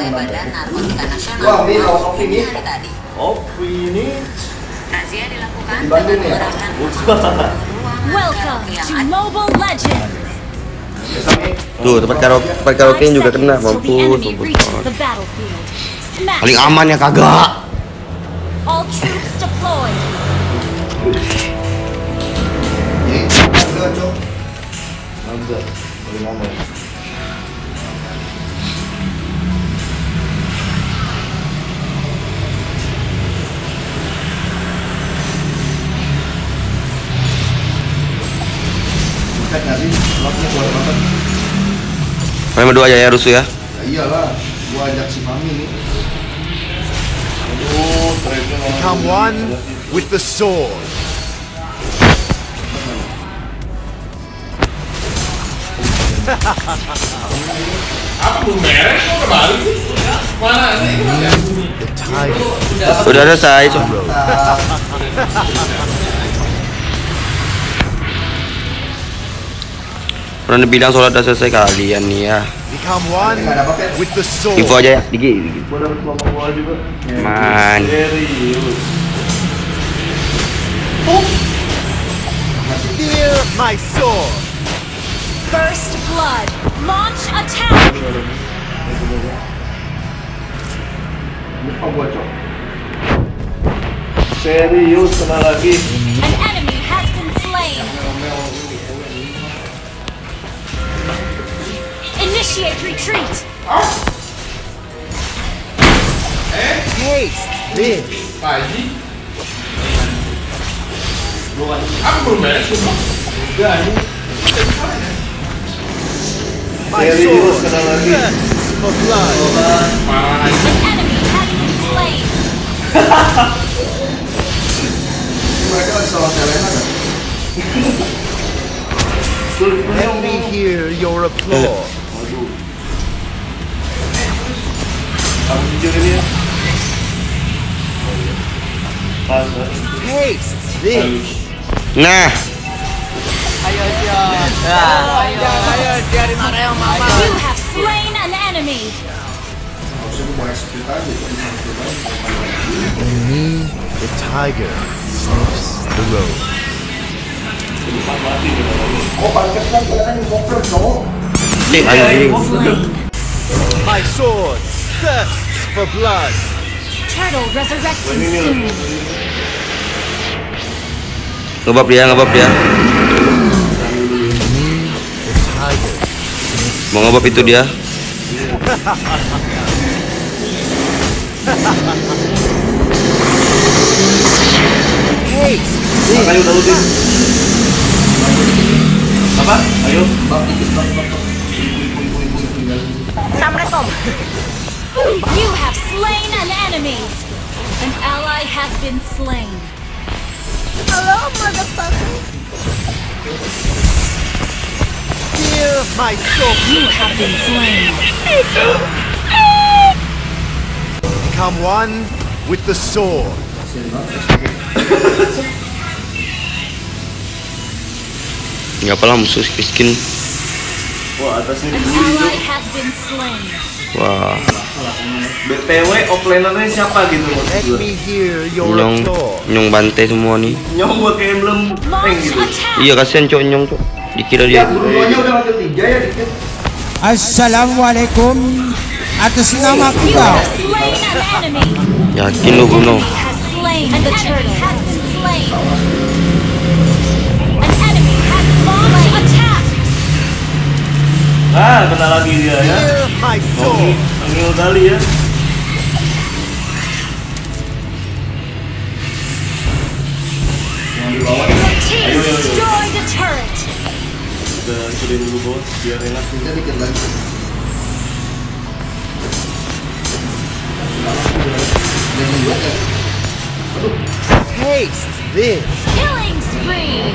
oleh Badan Narkotika Nasional hari tadi. Ini Razia dilakukan dengan menggunakan Welcome to Mobile Legends. Tuh tempat karaoke juga kena, mampus. Paling aman ya kagak. All troops deployed. Kalian berdua aja ya rusuh ya. Iyalah, gua ajak si Mami nih. Become one with the sword. The tiger. Udah selesai. Pernah bilang sholat udah selesai kalian nih ya. Become one with the sword. Info aja ya, Digi. Man. Fear my sword. First blood. Launch attack. Serius kena lagi. An enemy has been slain. Initiate retreat. Taste this. My Serius sword. kena lagi. Thirsts for blood. An enemy has been slain. Mereka lagi salah Selena kan? Let me hear your applause. Aku jujur ini ya. Taste this. Nah, You have slain an enemy. Harusnya gua mau execute aja. In me, the tiger sniffs the road. Oh, paket kan kelihatan ngobrol dong. anjing. Slain. My sword thirsts for blood. Turtle resurrecting soon. Ngebab dia. In me, the tiger sniffs. Mau ngebab itu dia. Taste Ayo udah lutin. Apa? Ayo. You have slain an enemy. An ally has been slain. Hello, motherfucker. fear my sword. You have been slain. Become one with the sword. Nggak apalah musuh miskin. Wah, atasnya An dibully ally tuh. has been slain. Wah, BTW offlanernya siapa gitu Let maksud gue? me hear your nyong applause. bantai semua nih. Nyong buat kayak emblem tank Launch gitu. attack. Iya kasihan cok nyong cok. Dikira dia. Dua-duanya udah lanjut 3 ya dikit. Assalamualaikum. Atas nama You kita. have slain an enemy. Yakin lu bunuh. Enemy has slain and the turtle has been slain. An enemy has launched attack. Ah, kena lagi dia ya. Fear my sword. Panggil kali ya. Yang di bawah. Your team Ayo. destroyed a turret. Kita hancurin dulu bos, biar enak. Kita dikit lagi. Dan juga kan. Taste this. Killing spree.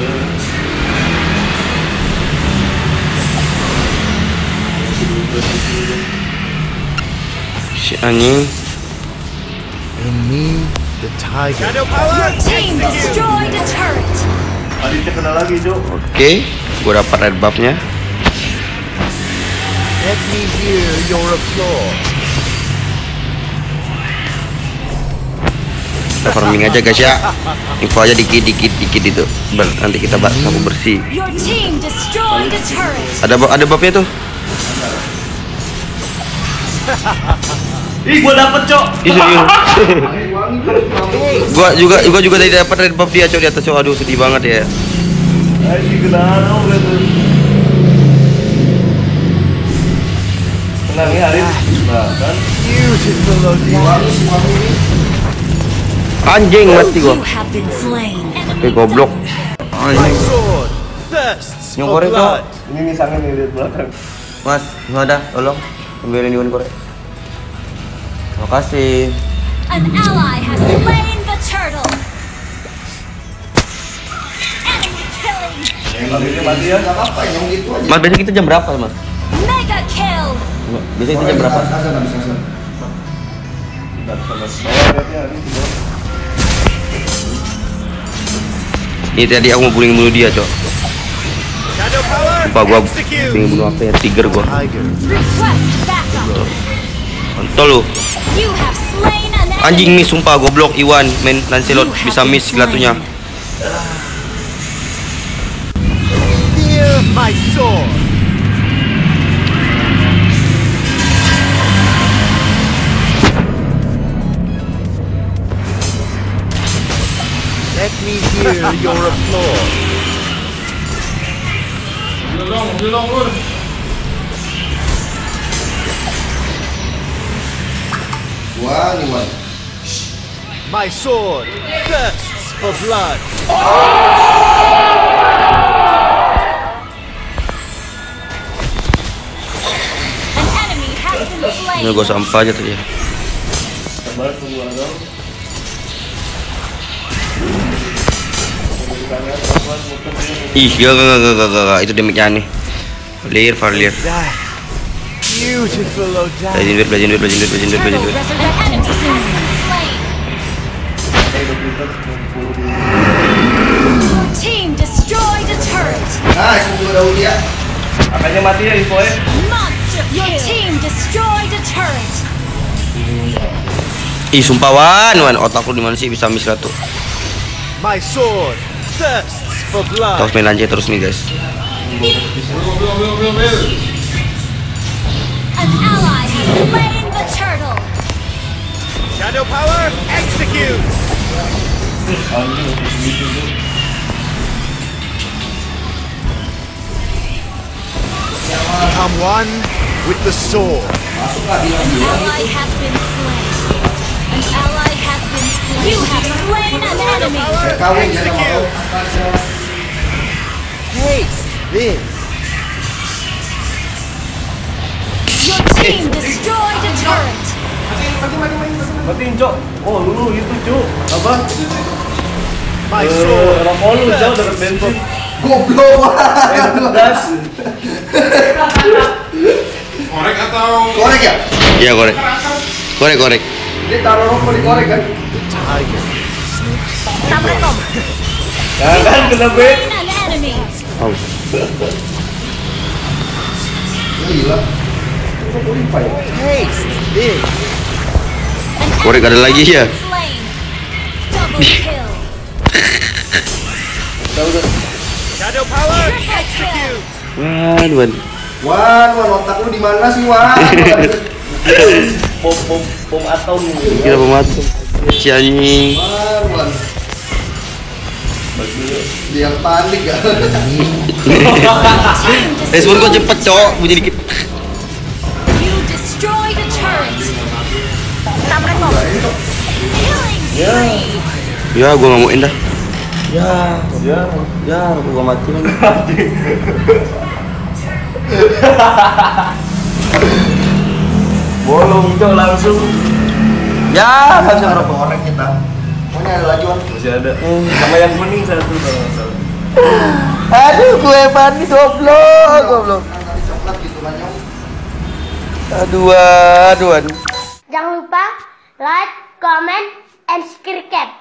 Si anjing. In me, the tiger. Your team destroyed a turret. Aditya kena lagi, Jo. Oke, gua dapat red buff-nya. Let me hear your applause. farming aja guys ya. Info aja dikit itu. Nanti kita sapu bersih. Your team destroyed a turret. Ada babnya tuh. Ih, gua dapet, Cok. Ih, serius. gua juga tadi dapat red buff dia, Cok, di atas, Cok. Aduh, sedih banget ya. Aji kenal gitu. Tenang ya, Arif. Nah, kan. Beautiful, Odin. Anjing mati gua. You have been slain. Goblok. My sword thirsts for Nyongkore, Cok. blood. Ini misalnya nih lihat belakang. Mas, nggak ada, tolong ambilin Iwan korek. Terima kasih. An ally has slain the turtle. Enemy killing. Ini mati ya. Gak apa-apa yang gitu aja. Mas, biasanya kita jam berapa, Mas? Mega kill. Biasanya kita jam berapa? Asal habis asal. Ini tadi aku mau bunuh dia, Cok. Shadow power. Lupa gua Execute. pengen bunuh apa ya? Tiger gua. Tiger. Request backup. Kontol lu. You have slain an enemy. Anjing miss sumpah goblok Iwan main Lancelot bisa miss gelatunya. Fear my sword. Let me hear your applause. Wah, nih Wan. My sword thirsts for blood. An enemy has been slain. Ini gua sampah aja tadi ya. Sabar, tunggu aja. Ih, gak. Itu damage-nya aneh. Farlier. That beautiful Odin. Blazing duit. Turtle resurrect. An enemy has been slain. Your team destroyed a turret. Nah, itu juga Daud ya. Makanya mati ya infonya. Monster kill. Your team destroyed a turret. Ih, sumpah Wan, otak lu di mana sih bisa miss ratu? My sword thirsts for Kita blood. harus main lanjut terus nih, guys. An ally has slain the turtle. Shadow power, execute. Become one with the sword. Ally has been slain. An ally has been slain. You have slain an enemy. Kawin ya sama kau. Taste this. Your team destroyed a turret. Matiin, Cok. Oh, dulu itu, Cok. Apa? My sword Rokok lu jauh dari bensin. Goblok banget. Das. Korek ya? Iya, korek. Dia taruh rokok di korek kan? tiger. Ya kan kena bet. Slain an enemy. Oh. Gila. Taste this. An Korek ada enemy lagi has ya? been slain. Double kill. Shadow power, execute. Wan. Wan, otak lu di mana sih, Wan? Pom atom. Kira pematu. Si anjing. Wan. Dia yang panik ya. Respon kok cepet, Cok. Bunyi dikit. You destroyed a turret. Killing spree. Ya, gua nggak mau dah. Ya. Ya, gua mati lagi. Bolong, Cok, langsung. Ya, nggak bisa ngerokok. Korek kita. Pokoknya ada lagi, Wan. Masih ada. Sama yang kuning satu kalau nggak salah. Aduh, gue mati goblok. Nanti coklat gitu kan, Nyong. Aduh. Jangan lupa like, comment, and subscribe.